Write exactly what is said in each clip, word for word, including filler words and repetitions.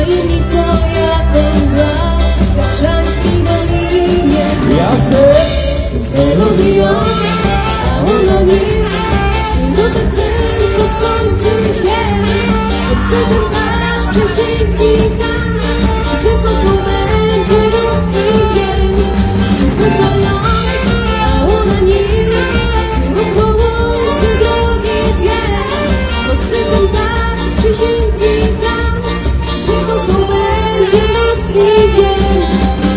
tajemnicą jak mgła w tatrzańskiej dolinie. Ja se Zelubią, a ona nie. Cudowny prędko skończy się. Pod wstydem tak przysięgli tam, że kochał będzie noc i dzień. I pytają, a ona nie. Syłek połący drogi dwie. Pod wstydem tak przysięgli tam, że kochał będzie noc i dzień.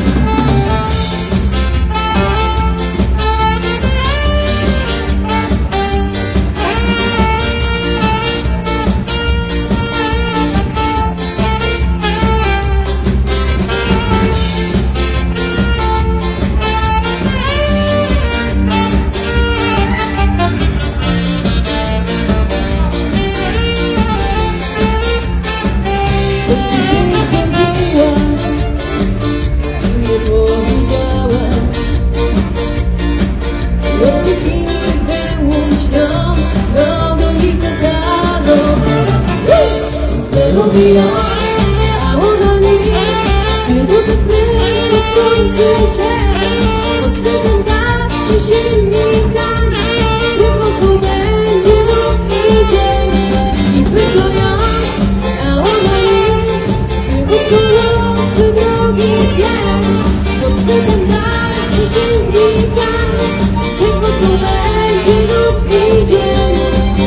Zelubią, a ona nie. Cudowny prędko skończy się. Pod wstydem tak przysięgli tam, że kochał będzie noc i dzień. I pytają, a ona nie. Syłek połący drogi dwie. Pod wstydem tak przysięgli tam, że kochał będzie noc i dzień.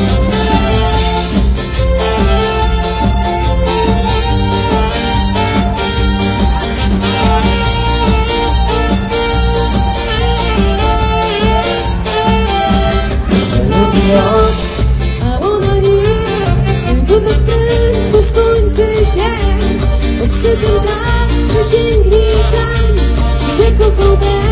A ona nie. Cudowny prędko skończy się. Pod wstydem tak przysięgli tam, że kochał będzie